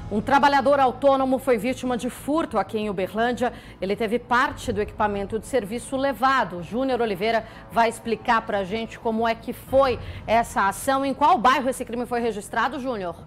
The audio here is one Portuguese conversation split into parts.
Um trabalhador autônomo foi vítima de furto aqui em Uberlândia. Ele teve parte do equipamento de serviço levado. Júnior Oliveira vai explicar para a gente como é que foi essa ação. Em qual bairro esse crime foi registrado, Júnior?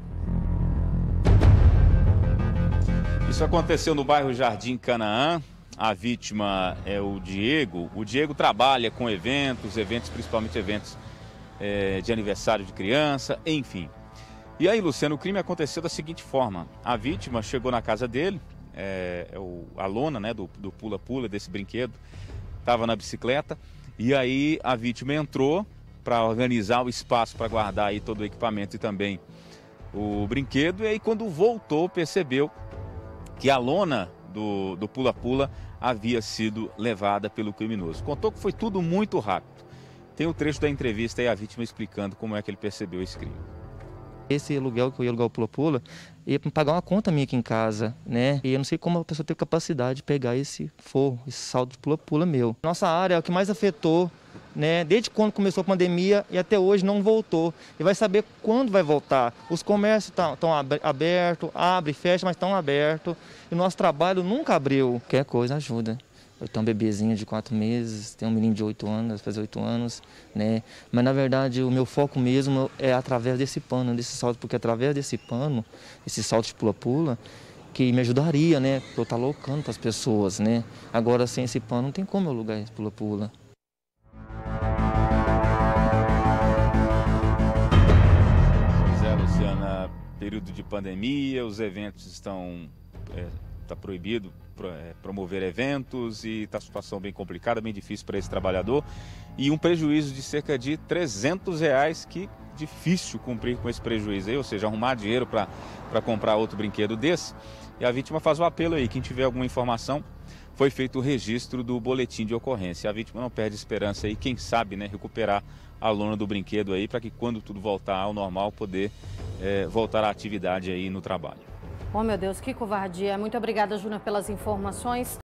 Isso aconteceu no bairro Jardim Canaã. A vítima é o Diego. O Diego trabalha com eventos, principalmente eventos de aniversário de criança, enfim. E aí, Luciano, o crime aconteceu da seguinte forma. A vítima chegou na casa dele, a lona, né, do pula-pula, desse brinquedo, estava na bicicleta. E aí a vítima entrou para organizar o espaço para guardar aí todo o equipamento e também o brinquedo. E aí, quando voltou, percebeu que a lona do pula-pula havia sido levada pelo criminoso. Contou que foi tudo muito rápido. Tem o trecho da entrevista aí, a vítima explicando como é que ele percebeu esse crime. Esse aluguel que eu ia alugar o pula-pula, ia pagar uma conta minha aqui em casa, né? E eu não sei como a pessoa teve capacidade de pegar esse forro, esse saldo de pula-pula meu. Nossa área é o que mais afetou, né? Desde quando começou a pandemia e até hoje não voltou. E vai saber quando vai voltar. Os comércios estão abertos, abre e fecha, mas estão abertos. E o nosso trabalho nunca abriu. Qualquer coisa ajuda. Eu tenho um bebezinho de 4 meses, tenho um menino de 8 anos, vai fazer 8 anos, né? Mas, na verdade, o meu foco mesmo é através desse pano, desse salto, porque através desse pano, esse salto de pula-pula, que me ajudaria, né? Pra eu estar alocando para as pessoas, né? Agora, sem esse pano, não tem como eu alugar esse pula-pula. Pois é, Luciana, período de pandemia, os eventos estão... Está proibido promover eventos e está a situação bem complicada, bem difícil para esse trabalhador. E um prejuízo de cerca de R$300, que difícil cumprir com esse prejuízo aí, ou seja, arrumar dinheiro para comprar outro brinquedo desse. E a vítima faz o apelo aí, quem tiver alguma informação, foi feito o registro do boletim de ocorrência. A vítima não perde esperança aí, quem sabe, né, recuperar a lona do brinquedo aí, para que quando tudo voltar ao normal, poder voltar à atividade aí no trabalho. Oh, meu Deus, que covardia. Muito obrigada, Júnior, pelas informações.